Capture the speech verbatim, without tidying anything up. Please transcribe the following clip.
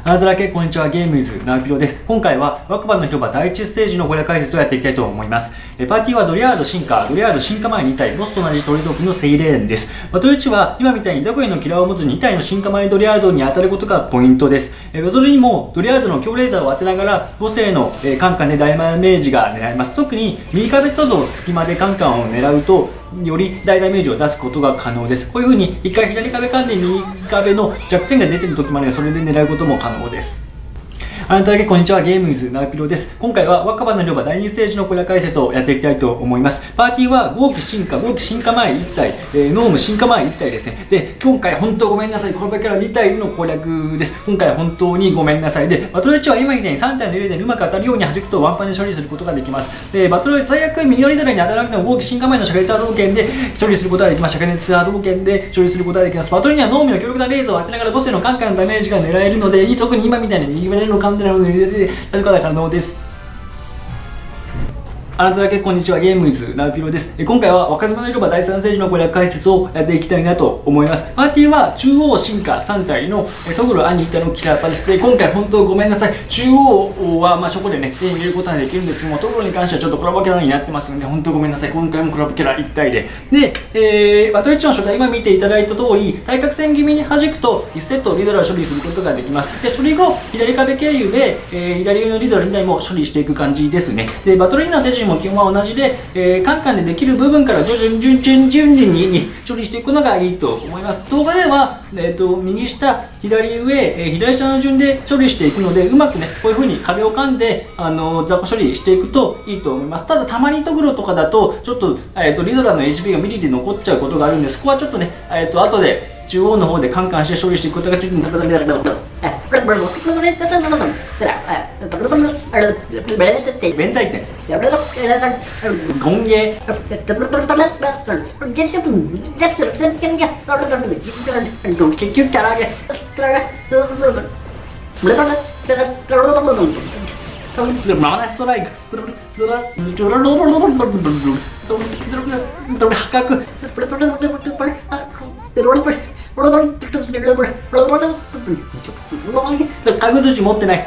あなただけこんにちは、ゲームイズナウピロです。今回は若葉の広場だいいちステージの攻略解説をやっていきたいと思います。えパーティーはドリアード進化、ドリアード進化前に体、ボスと同じ鳥族のセイレーンです。バトルいちは今みたいに雑魚へのキラーを持つに体の進化前ドリアードに当たることがポイントです。えバトルにもドリアードの強レーザーを当てながらボスへの、えカンカンで大ダメージが狙えます。特に右壁との隙間でカンカンを狙うとより大ダメージを出すことが可能です。こういう風に一回左壁噛んで右壁の弱点が出てる時までそれで狙うことも可能です。あなただけこんにちは、ゲームイズナウピロです。今回は若葉の広場だいにステージの攻略解説をやっていきたいと思います。パーティーは豪気進化、豪気進化前いち体、えー、ノーム進化前いち体ですね。で、今回本当ごめんなさい。この場からに体での攻略です。今回本当にごめんなさい。で、バトルいちは今みたいにさん体のエレでうまく当たるように弾くとワンパンで処理することができます。で、バトル最悪右のリドラに当たらなくても豪気進化前の灼熱波動拳で処理することができます。灼熱波動拳で処理することができます。バトルにはノームの強力なレーザーを当てながらボスへのカンカンのダメージが狙えるので、特に今みたいに右胸のカンテナを入れて出すことが可能です。あなただけこんにちは、ゲームイズナウピロです。今回は若妻の広場だいさんステージの攻略解説をやっていきたいなと思います。パーティーは中央進化さん体のトグロ兄一体のキラーパです。で、今回本当ごめんなさい。中央はまあそこでね、手に入れることはできるんですけども、トグロに関してはちょっとコラボキャラになってますので、本当ごめんなさい。今回もコラボキャラいち体で。で、えー、バトルいちの初回、今見ていただいた通り、対角線気味に弾くといちセットリドラを処理することができます。で、処理後、左壁経由で、えー、左上のリドラに体も処理していく感じですね。で、バトルインの手順も基本は同じで、えー、カンカンでできる部分から徐々に順々順々に処理していくのがいいと思います。動画では、えー、と右下、左上、えー、左下の順で処理していくので、うまくね、こういう風に壁を噛んで、あのー、雑魚処理していくといいと思います。ただ、たまにトグロとかだと、ちょっと、えー、とリドラの エイチピー がミリで残っちゃうことがあるんで、そこはちょっとね、えー、と後で中央の方でカンカンして処理していくことができるので、弁財天権芸結局から揚げマナストライク破格角槌持ってない。